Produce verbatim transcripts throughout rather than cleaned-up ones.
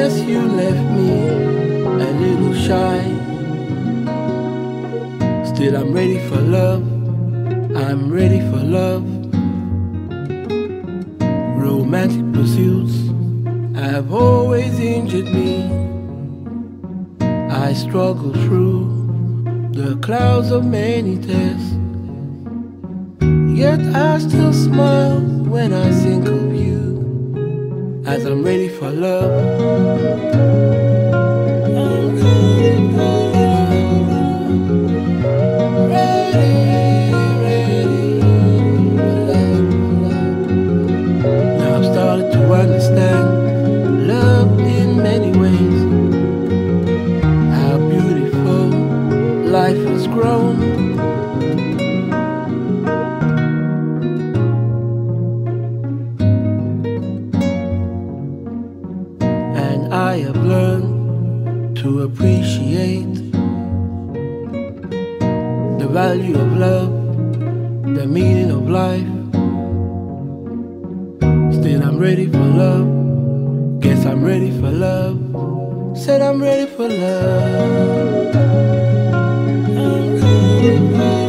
guess you left me a little shy. Still I'm ready for love, I'm ready for love. Romantic pursuits have always injured me. I struggle through the clouds of many tears, yet I still smile when I think of you, as I'm ready for love. To understand love in many ways, how beautiful life has grown. And I have learned to appreciate the value of love, the meaning of life. Still I'm ready for love, guess I'm ready for love. Said I'm ready for love. I'm ready for love.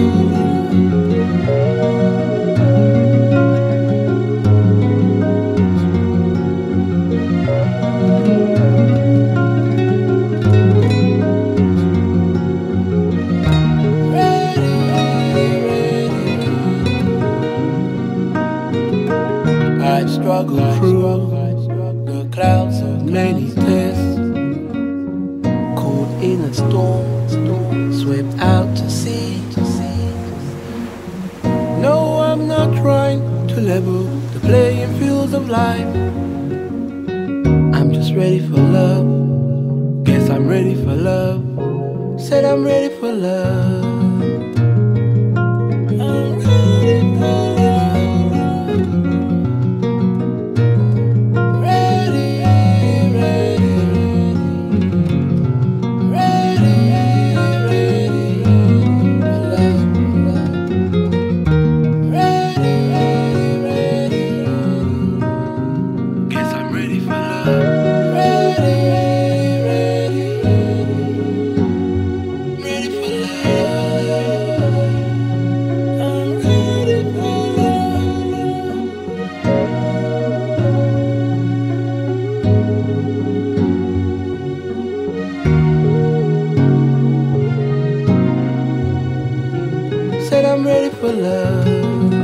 I've struggled through the clouds of many tests, caught in a storm, swept out to sea. No, I'm not trying to level the playing fields of life. I'm just ready for love, guess I'm ready for love. Said I'm ready for love. I'm ready for love. Said I'm ready for love.